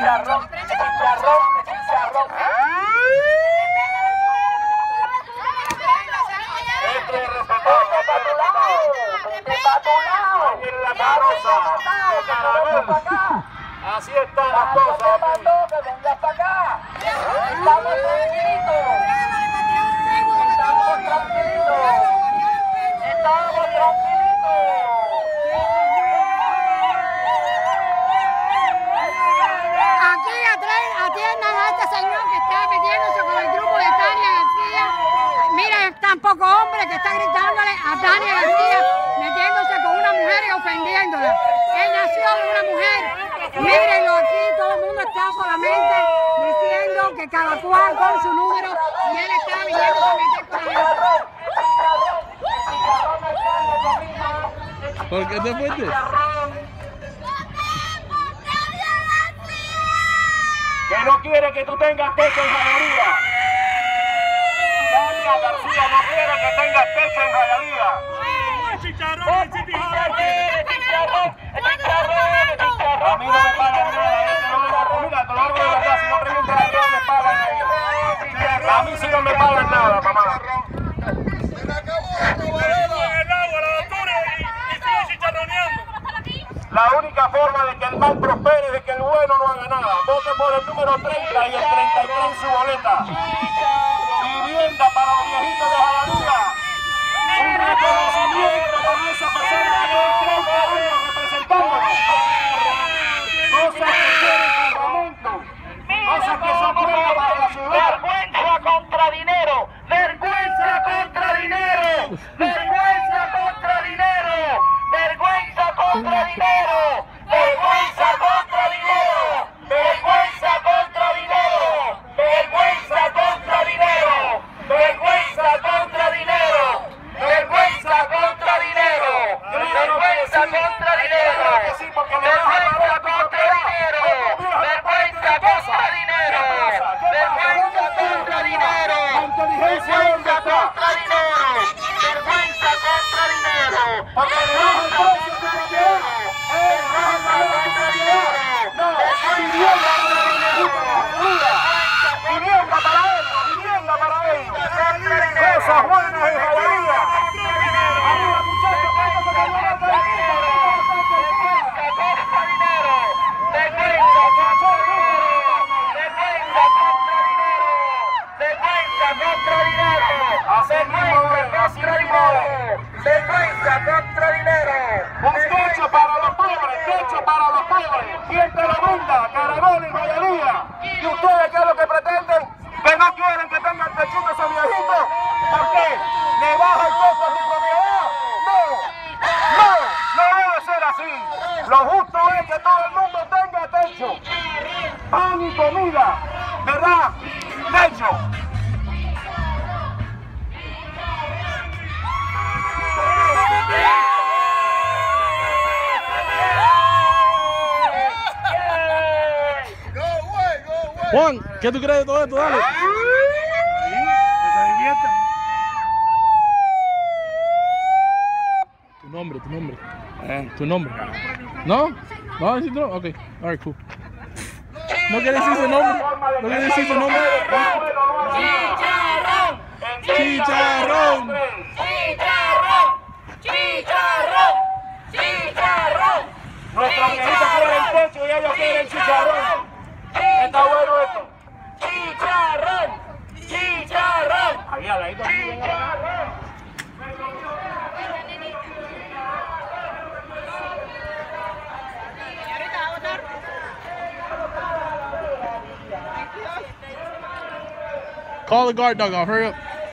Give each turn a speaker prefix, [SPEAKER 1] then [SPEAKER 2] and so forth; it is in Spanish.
[SPEAKER 1] chicharrón, chicharrón, chicharrón. Este es respetado, ahí en la carroza, caramelo. Así están las cosas. Que vengas para acá. Estamos tranquilitos. Estamos tranquilitos. Estamos tranquilitos.
[SPEAKER 2] Aquí atiendan a este señor que está metiéndose con el grupo de Tania García. Miren, tan poco hombre que está gritándole a Tania García, metiéndose con una mujer y ofendiéndola. Él nació de una mujer. Mírenlo aquí, todo el mundo está solamente diciendo que cada cual con su número y él está viniendo a meter con él.
[SPEAKER 3] ¿Por qué te fuiste?
[SPEAKER 1] Que no quiere que tú tengas techo en Jayalía. Tania García no quiere que tengas techo en Jayalía.
[SPEAKER 4] Chicharrón, chicharrón.
[SPEAKER 1] A mí no me pagan nada, mira, te lo hago de verdad, si no preguntas a quién me pagan ahí. A mí sí no me pagan nada, mamá. La única forma de que el mal prospere es de que el bueno no haga nada. Vote por el número 30 y el 33 en su boleta. Vivienda para los viejitos de Jayalía. Un reconocimiento para esa persona que lleva 30 años representándonos. Cosas que quieren parlamento, cosas que son buenas para la ciudad. Vergüenza contra dinero, vergüenza contra dinero, vergüenza contra dinero, vergüenza contra dinero, vergüenza contra dinero, vergüenza contra dinero, vergüenza contra dinero, vergüenza contra dinero, vergüenza contra dinero, vergüenza contra dinero, vergüenza contra dinero. Un techo para los pobres, techo para los pobres. ¿Quién te lo brinda? Caragol y Jayalía. ¿Y ustedes qué es lo que pretenden? ¿Que no quieren que tengan techito esos viejitos? ¿Por qué? ¿Le baja el costo a su propiedad? No debe ser así. Lo justo es que todo el mundo tenga techo. Pan y comida, ¿verdad? Techo.
[SPEAKER 3] Juan, ¿qué tú crees de todo esto? Dale.
[SPEAKER 4] Que se diviertan.
[SPEAKER 3] Tu nombre. Tu nombre. ¿No? ¿No decir no? Ok. Alright, cool. ¿No quieres decir su nombre? ¿No quieres decir su nombre?
[SPEAKER 1] ¡Chicharrón!
[SPEAKER 3] ¡Chicharrón!
[SPEAKER 1] ¡Chicharrón! ¡Chicharrón! ¡Chicharrón! Nuestros viejitos quieren techo y ellos quieren chicharrón. Está bueno esto. ¡Chicharrón! ¡Chicharrón! Ahí, al ladito, aquí, venga, venga.
[SPEAKER 3] Call the guard dog off, hurry up.